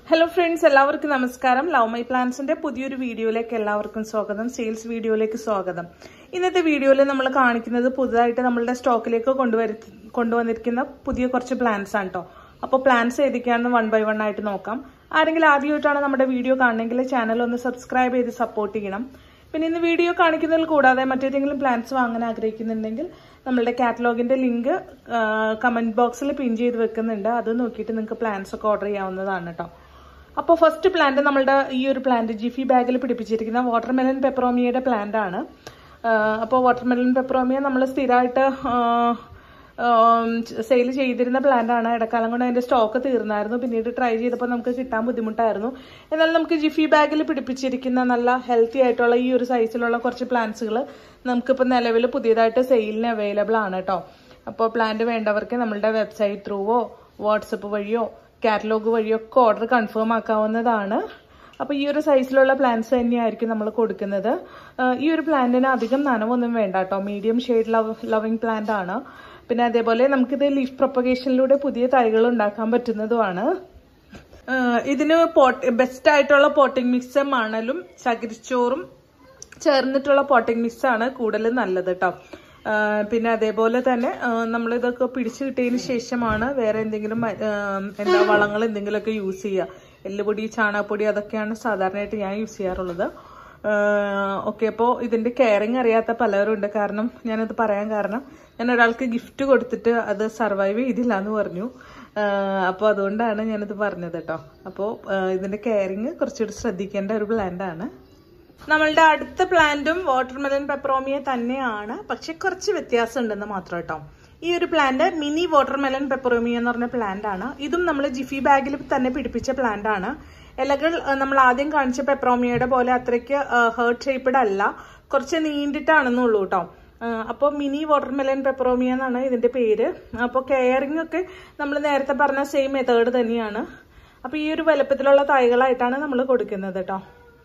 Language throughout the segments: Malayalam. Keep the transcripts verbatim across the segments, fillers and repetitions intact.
Hello friends, എല്ലാവർക്കും നമസ്കാരം. ലവ് മൈ പ്ലാന്റ്സിന്റെ പുതിയൊരു വീഡിയോയിലേക്ക് എല്ലാവർക്കും സ്വാഗതം. സെയിൽസ് വീഡിയോയിലേക്ക് സ്വാഗതം. ഇന്നത്തെ വീഡിയോയിൽ നമ്മൾ കാണിക്കുന്നത് പുതുതായിട്ട് നമ്മളുടെ സ്റ്റോക്കിലേക്ക് കൊണ്ടുവരു കൊണ്ടുവന്നിരിക്കുന്ന പുതിയ കുറച്ച് പ്ലാന്റ്സ് ആണ് കേട്ടോ. അപ്പോൾ പ്ലാന്റ്സ് ഏതൊക്കെയാണെന്ന് വൺ ബൈ വൺ ആയിട്ട് നോക്കാം. ആരെങ്കിലും ആദ്യമായിട്ടാണ് നമ്മുടെ വീഡിയോ കാണണമെങ്കിൽ ചാനൽ ഒന്ന് സബ്സ്ക്രൈബ് ചെയ്ത് സപ്പോർട്ട് ചെയ്യണം. പിന്നെ ഇന്ന് വീഡിയോ കാണിക്കുന്നതിൽ കൂടാതെ മറ്റേതെങ്കിലും പ്ലാന്റ്സ് വാങ്ങാൻ ആഗ്രഹിക്കുന്നുണ്ടെങ്കിൽ നമ്മളുടെ കാറ്റലോഗിന്റെ ലിങ്ക് കമന്റ് ബോക്സിൽ പിൻ ചെയ്ത് വെക്കുന്നുണ്ട്. അത് നോക്കിയിട്ട് നിങ്ങൾക്ക് പ്ലാന്റ്സ് ഒക്കെ ഓർഡർ ചെയ്യാവുന്നതാണ് കേട്ടോ. അപ്പോൾ ഫസ്റ്റ് പ്ലാന്റ് നമ്മളുടെ ഈ ഒരു പ്ലാന്റ് ജിഫി ബാഗിൽ പിടിപ്പിച്ചിരിക്കുന്ന വാട്ടർമെലൺ പെപ്പറോമിയയുടെ പ്ലാന്റ് ആണ്. അപ്പോൾ വാട്ടർമെലൺ പെപ്പറോമിയ നമ്മൾ സ്ഥിരമായിട്ട് സെയിൽ ചെയ്തിരുന്ന പ്ലാന്റ് ആണ്. ഇടക്കാലം കൊണ്ട് അതിന്റെ സ്റ്റോക്ക് തീർന്നായിരുന്നു. പിന്നീട് ട്രൈ ചെയ്തപ്പോൾ നമുക്ക് കിട്ടാൻ ബുദ്ധിമുട്ടായിരുന്നു. എന്നാൽ നമുക്ക് ജിഫി ബാഗിൽ പിടിപ്പിച്ചിരിക്കുന്ന നല്ല ഹെൽത്തി ആയിട്ടുള്ള ഈ ഒരു സൈസിലുള്ള കുറച്ച് പ്ലാന്റ്സുകൾ നമുക്കിപ്പോൾ നിലവിൽ പുതിയതായിട്ട് സെയിലിന് അവൈലബിൾ ആണ് കേട്ടോ. അപ്പോൾ പ്ലാന്റ് വേണ്ടവർക്ക് നമ്മളുടെ വെബ്സൈറ്റ് ത്രൂവോ വാട്സപ്പ് വഴിയോ കാറ്റലോഗ് വഴിയൊക്കെ ഓർഡർ കൺഫേം ആക്കാവുന്നതാണ്. അപ്പോൾ ഈ ഒരു സൈസിലുള്ള പ്ലാന്റ്സ് തന്നെയായിരിക്കും നമ്മൾ കൊടുക്കുന്നത്. ഈ ഒരു പ്ലാന്റിന് അധികം നനവൊന്നും വേണ്ട കേട്ടോ. Medium shade love loving plant ആണ്. പിന്നെ അതേപോലെ നമുക്കിത് ലീഫ് പ്രൊപ്പഗേഷനിലൂടെ പുതിയ തൈകൾ ഉണ്ടാക്കാൻ പറ്റുന്നതുമാണ്. ഇതിന് പോട്ട് ബെസ്റ്റ് ആയിട്ടുള്ള പോട്ടിംഗ് മിക്സ് മണലും ചകിരിച്ചോറും ചേർന്നിട്ടുള്ള പോട്ടിംഗ് മിക്സ് ആണ് കൂടുതൽ നല്ലത് കേട്ടോ. പിന്നെ അതേപോലെ തന്നെ നമ്മളിതൊക്കെ പിടിച്ചു കിട്ടിയതിന് ശേഷമാണ് വേറെ എന്തെങ്കിലും എന്താ വളങ്ങൾ എന്തെങ്കിലുമൊക്കെ യൂസ് ചെയ്യുക. എല്ലുപൊടി, ചാണകപ്പൊടി അതൊക്കെയാണ് സാധാരണയായിട്ട് ഞാൻ യൂസ് ചെയ്യാറുള്ളത്. ഓക്കെ, അപ്പോൾ ഇതിന്റെ കെയറിങ് അറിയാത്ത പലരും ഉണ്ട്. കാരണം ഞാനത് പറയാൻ കാരണം ഞാൻ ഒരാൾക്ക് ഗിഫ്റ്റ് കൊടുത്തിട്ട് അത് സർവൈവ് ചെയ്തില്ല എന്ന് പറഞ്ഞു. അപ്പോൾ അതുകൊണ്ടാണ് ഞാനത് പറഞ്ഞത് കേട്ടോ. അപ്പോൾ ഇതിന്റെ കെയറിങ് കുറച്ചുകൂടി ശ്രദ്ധിക്കേണ്ട ഒരു പ്ലാന്റ് ആണ്. നമ്മളുടെ അടുത്ത പ്ലാന്റും വാട്ടർമെലൺ പെപ്പറോമിയ തന്നെയാണ്, പക്ഷെ കുറച്ച് വ്യത്യാസം ഉണ്ടെന്ന് മാത്രം കേട്ടോ. ഈ ഒരു പ്ലാന്റ് മിനി വാട്ടർമെലൺ പെപ്പറോമിയ എന്ന് പറഞ്ഞ പ്ലാന്റ് ആണ്. ഇതും നമ്മൾ ജിഫി ബാഗിൽ തന്നെ പിടിപ്പിച്ച പ്ലാന്റ് ആണ്. ഇലകൾ നമ്മൾ ആദ്യം കാണിച്ച പെപ്പറോമിയയുടെ പോലെ അത്രയ്ക്ക് ഹേർട്ട് ഷേപ്പ്ഡ് അല്ല, കുറച്ച് നീണ്ടിട്ടാണെന്നുള്ളൂ കേട്ടോ. അപ്പോൾ മിനി വാട്ടർമെലൺ പെപ്പറോമിയ എന്നാണ് ഇതിന്റെ പേര്. അപ്പോൾ കെയറിംഗ് ഒക്കെ നമ്മൾ നേരത്തെ പറഞ്ഞ സെയിം മെത്തേഡ് തന്നെയാണ്. അപ്പോൾ ഈ ഒരു വലുപ്പത്തിലുള്ള തൈകളായിട്ടാണ് നമ്മൾ കൊടുക്കുന്നത് കേട്ടോ.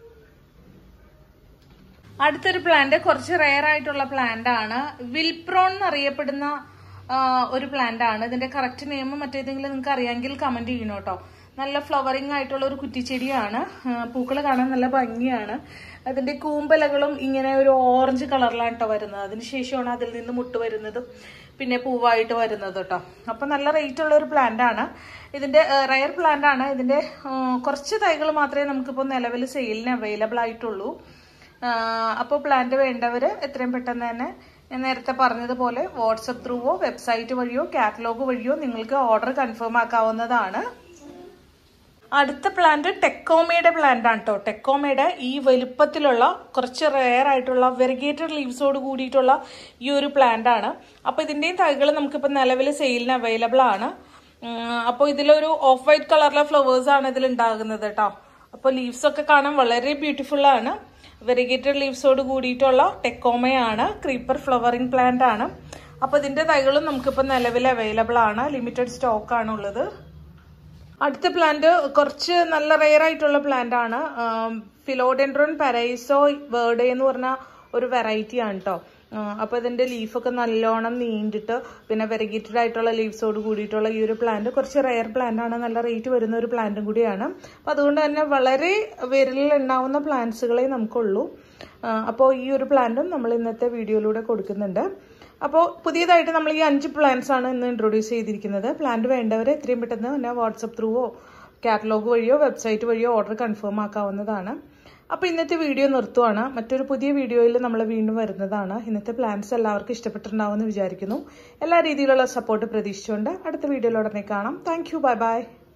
അടുത്തൊരു പ്ലാന്റ് കുറച്ച് റെയർ ആയിട്ടുള്ള പ്ലാന്റ് ആണ്. വിൽപ്രോൺ എന്നറിയപ്പെടുന്ന ഒരു പ്ലാന്റ് ആണ്. ഇതിന്റെ കറക്റ്റ് നെയിം മറ്റേതെങ്കിലും നിങ്ങൾക്ക് അറിയാമെങ്കിൽ കമന്റ് ചെയ്യണം കേട്ടോ. നല്ല ഫ്ലവറിംഗ് ആയിട്ടുള്ള ഒരു കുറ്റിച്ചെടിയാണ്. പൂക്കൾ കാണാൻ നല്ല ഭംഗിയാണ്. അതിന്റെ കൂമ്പലകളും ഇങ്ങനെ ഒരു ഓറഞ്ച് കളറിലാണ് കേട്ടോ വരുന്നത്. അതിനുശേഷമാണ് അതിൽ നിന്ന് മുട്ട് വരുന്നതും പിന്നെ പൂവായിട്ട് വരുന്നത് കേട്ടോ. അപ്പൊ നല്ല റേറ്റ് ഉള്ള ഒരു പ്ലാന്റ് ആണ്. ഇതിന്റെ റെയർ പ്ലാന്റ് ആണ്. ഇതിന്റെ കുറച്ച് തൈകൾ മാത്രമേ നമുക്കിപ്പോൾ നിലവിൽ സെയിലിന് അവൈലബിൾ ആയിട്ടുള്ളൂ. അപ്പോൾ പ്ലാന്റ് വേണ്ടവർ എത്രയും പെട്ടെന്ന് തന്നെ ഞാൻ നേരത്തെ പറഞ്ഞതുപോലെ വാട്സപ്പ് ത്രൂവോ വെബ്സൈറ്റ് വഴിയോ കാറ്റലോഗ് വഴിയോ നിങ്ങൾക്ക് ഓർഡർ കൺഫേം ആക്കാവുന്നതാണ്. അടുത്ത പ്ലാന്റ് ടെക്കോമയുടെ പ്ലാന്റ് ആണ് കേട്ടോ. ടെക്കോമയുടെ ഈ വലുപ്പത്തിലുള്ള കുറച്ച് റെയർ ആയിട്ടുള്ള വെരിഗേറ്റഡ് ലീവ്സോട് കൂടിയിട്ടുള്ള ഈ ഒരു പ്ലാന്റ് ആണ്. അപ്പോൾ ഇതിന്റെയും തൈകൾ നമുക്കിപ്പോൾ നിലവിൽ സെയിലിന് അവൈലബിൾ ആണ്. അപ്പോൾ ഇതിലൊരു ഓഫ് വൈറ്റ് കളറിലെ ഫ്ലവേഴ്സ് ആണ് ഇതിൽ ഉണ്ടാകുന്നത് കേട്ടോ. അപ്പോൾ ലീവ്സ് ഒക്കെ കാണാൻ വളരെ ബ്യൂട്ടിഫുൾ ആണ്. വെരിഗേറ്റഡ് ലീവ്സോട് കൂടിയിട്ടുള്ള ടെക്കോമയാണ്. ക്രീപ്പർ ഫ്ലവറിംഗ് പ്ലാന്റ് ആണ്. അപ്പൊ ഇതിന്റെ തൈകളും നമുക്കിപ്പോൾ നിലവിൽ അവൈലബിൾ ആണ്. ലിമിറ്റഡ് സ്റ്റോക്ക് ആണ് ഉള്ളത്. അടുത്ത പ്ലാന്റ് കുറച്ച് നല്ല റെയർ ആയിട്ടുള്ള പ്ലാന്റ് ആണ്. ഫിലോഡെൻഡ്രോൺ പാരൈസോ വേർഡേ എന്ന് പറഞ്ഞ ഒരു വെറൈറ്റി ആണ് കേട്ടോ. അപ്പൊ ഇതിന്റെ ലീഫൊക്കെ നല്ലോണം നീണ്ടിട്ട് പിന്നെ വെരിഗേറ്റഡ് ആയിട്ടുള്ള ലീവ്സോട് കൂടിയിട്ടുള്ള ഈ ഒരു പ്ലാന്റ് കുറച്ച് റെയർ പ്ലാന്റ് ആണ്. നല്ല റേറ്റ് വരുന്ന ഒരു പ്ലാന്റും കൂടിയാണ്. അപ്പൊ അതുകൊണ്ട് തന്നെ വളരെ വിരലിൽ എണ്ണാവുന്ന പ്ലാന്റ്സുകളെ നമുക്കുള്ളൂ. അപ്പോൾ ഈ ഒരു പ്ലാന്റും നമ്മൾ ഇന്നത്തെ വീഡിയോയിലൂടെ കൊടുക്കുന്നുണ്ട്. അപ്പോൾ പുതിയതായിട്ട് നമ്മൾ ഈ അഞ്ച് പ്ലാന്റ്സ് ആണ് ഇന്ന് ഇൻട്രൊഡ്യൂസ് ചെയ്തിരിക്കുന്നത്. പ്ലാന്റ് വേണ്ടവരെ എത്രയും പെട്ടെന്ന് തന്നെ വാട്സപ്പ് ത്രൂവോ കാറ്റലോഗ് വഴിയോ വെബ്സൈറ്റ് വഴിയോ ഓർഡർ കൺഫേം ആക്കാവുന്നതാണ്. അപ്പോൾ ഇന്നത്തെ വീഡിയോ നിർത്തുവാണ്. മറ്റൊരു പുതിയ വീഡിയോയിൽ നമ്മൾ വീണ്ടും വരുന്നതാണ്. ഇന്നത്തെ പ്ലാൻസ് എല്ലാവർക്കും ഇഷ്ടപ്പെട്ടിട്ടുണ്ടാവുമെന്ന് വിചാരിക്കുന്നു. എല്ലാ രീതിയിലുള്ള സപ്പോർട്ട് പ്രതീക്ഷിച്ചുകൊണ്ട് അടുത്ത വീഡിയോയിലോടനെ കാണാം. Thank you. Bye by.